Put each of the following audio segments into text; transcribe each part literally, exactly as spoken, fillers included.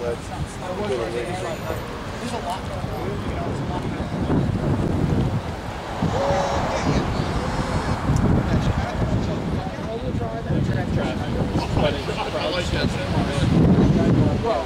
There's a lot going on. You know, there's a lot going on. All-wheel drive and direct drive. I like that. Well,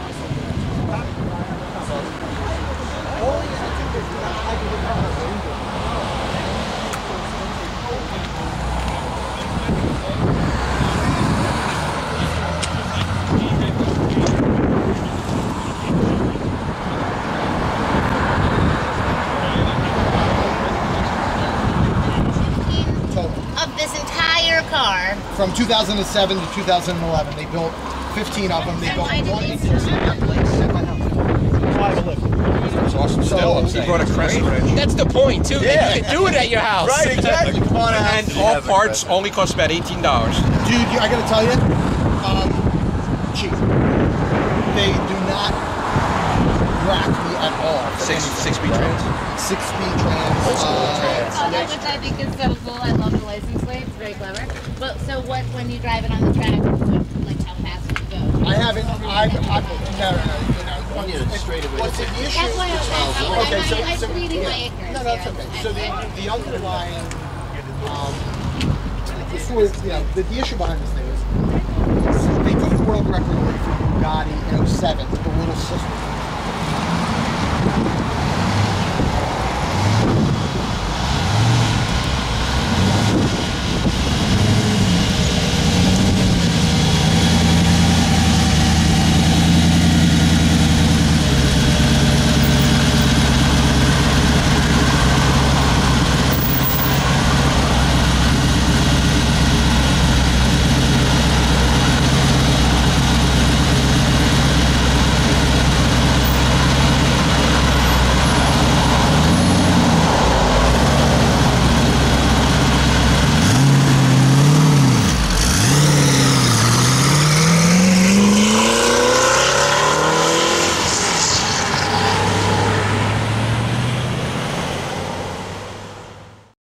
car. From two thousand seven to two thousand eleven, they built fifteen of them. They built one. That's awesome. Still, he brought a crescent wrench. That's the point, too. Yeah. You can do it at your house. Right, exactly. Come on out. And all parts only cost about eighteen dollars. Dude, I gotta tell you, um, cheap. They do not rack me at all. Six, six-speed trans. Six-speed trans. Old school uh, trans. Oh, that which I think is so cool. I love the license plate. It's very clever. But so what, when you drive it on the track, like how fast would you go? I haven't, I've, I've, no, no, no, you know, One year straight away. what's the issue? That's why I was asking. Okay, so, I'm, I'm so reading yeah. my ignorance. No, that's here. okay. So the, the underlying, um, the story, you know, the, the issue behind this thing is, they took the world record away from Bugatti in oh seven with the little sister.